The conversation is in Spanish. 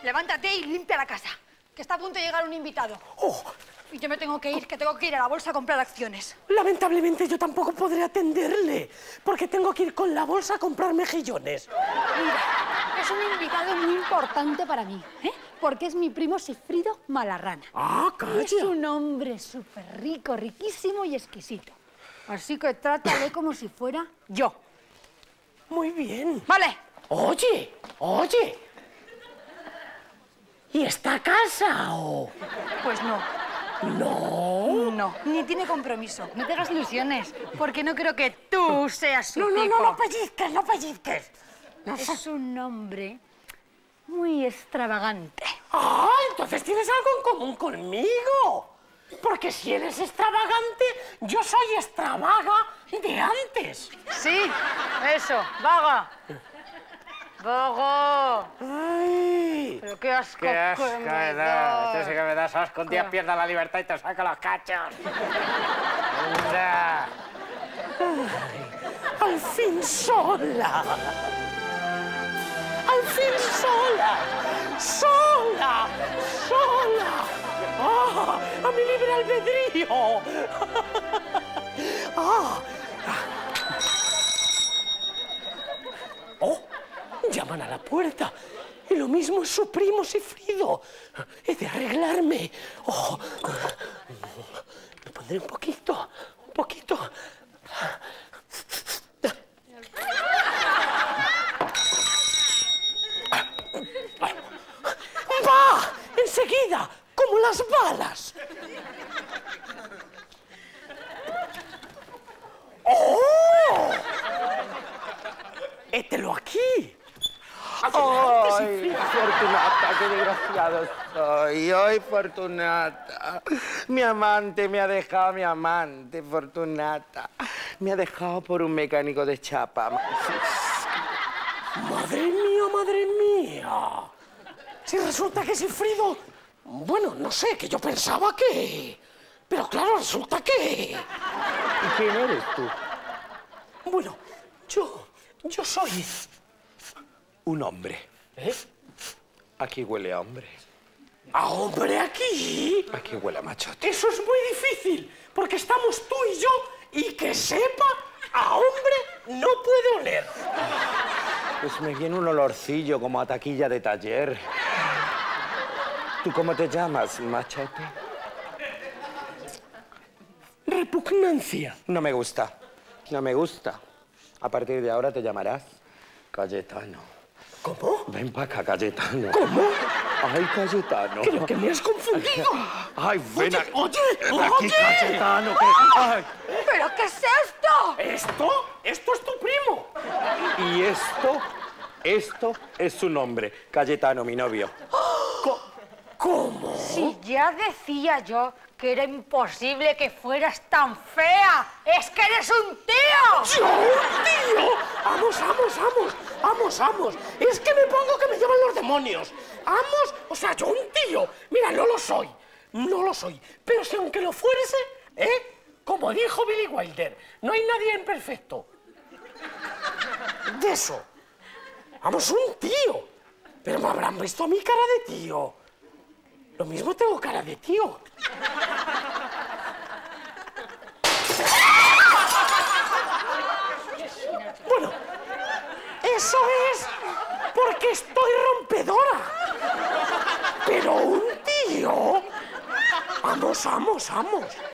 levántate y limpia la casa, que está a punto de llegar un invitado. Oh. Y yo me tengo que ir, que tengo que ir a la bolsa a comprar acciones. Lamentablemente yo tampoco podré atenderle, porque tengo que ir con la bolsa a comprar mejillones. Mira, es un invitado muy importante para mí, ¿eh? Porque es mi primo Sigfrido Malarrana. ¡Ah, calla! Es un hombre súper rico, riquísimo y exquisito. Así que trátale como si fuera yo. Muy bien. Vale. Oye, oye. ¿Y está casado? Pues no. No. No, ni tiene compromiso. No te hagas ilusiones, porque no creo que tú seas su tipo. No pellizques, no pellizques. Es un hombre muy extravagante. Ah, entonces tienes algo en común conmigo. Porque si él es extravagante, yo soy extravaga de antes. Sí, eso, vaga. ¡Vago! Ay. Pero qué asco, ¡Qué asco que me me da! das. Tú sí que me das asco. Un día pierdas la libertad y te saco los cachos. ¡Anda! Al fin sola. Al fin sola. Sola. Sola. ¡Ah! ¡A mi libre albedrío! ¡Ah! ¡Oh! Llaman a la puerta. Y lo mismo es su primo Sigfrido. He de arreglarme. ¡Oh! Me pondré un poquito. Un poquito. ¡Va! ¡Enseguida! ¡Como las balas! ¡Oh! ¡Hételo aquí! ¡Ay, Fortunata, qué desgraciado soy! ¡Ay, Fortunata! Mi amante me ha dejado, mi amante, Fortunata. Me ha dejado por un mecánico de chapa. ¡Madre mía, madre mía! Si resulta que Sigfrido... Bueno, no sé, que yo pensaba que... Pero claro, resulta que... ¿Y quién eres tú? Bueno, yo soy... Un hombre. ¿Eh? Aquí huele a hombre. ¿A hombre aquí? Aquí huele a machote. Eso es muy difícil, porque estamos tú y yo, y que sepa, a hombre no puede oler. Pues me viene un olorcillo como a taquilla de taller. ¿Tú cómo te llamas, machote? Repugnancia. No me gusta. No me gusta. A partir de ahora te llamarás Cayetano. ¿Cómo? Ven para acá, Cayetano. ¿Cómo? Ay, Cayetano. Creo que me has confundido. Ay, ven aquí. Oye, Ven aquí, Cayetano. Ay. ¿Pero qué es esto? Esto es tu primo. Y esto es su nombre. Cayetano, mi novio. ¿Cómo? Si ya decía yo que era imposible que fueras tan fea. ¡Es que eres un tío! ¡Yo, un tío! ¡Vamos! Es que me pongo que me llevan los demonios. ¡Vamos! O sea, yo un tío. Mira, no lo soy. Pero si aunque lo fuese, ¿eh? Como dijo Billy Wilder, no hay nadie imperfecto. De eso. Vamos, un tío. Pero me habrán visto a mi cara de tío. Lo mismo tengo cara de tío. Bueno, eso es porque estoy rompedora. Pero un tío... Vamos.